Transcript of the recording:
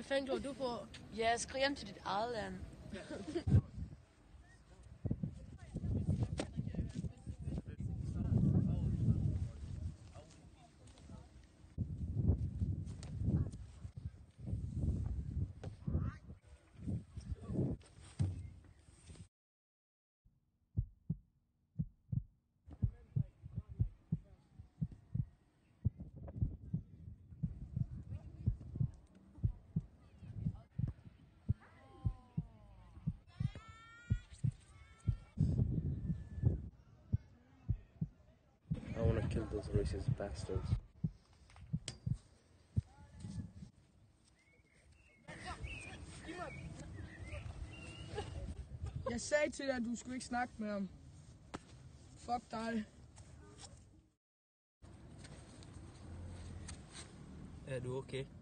fanden gjorde du på? Ja, skriv hjem til dit eget land. I want to kill those racist bastards. Jeg sagde til dig, at du skulle ikke snakke med ham. Fuck dig. Er du okay?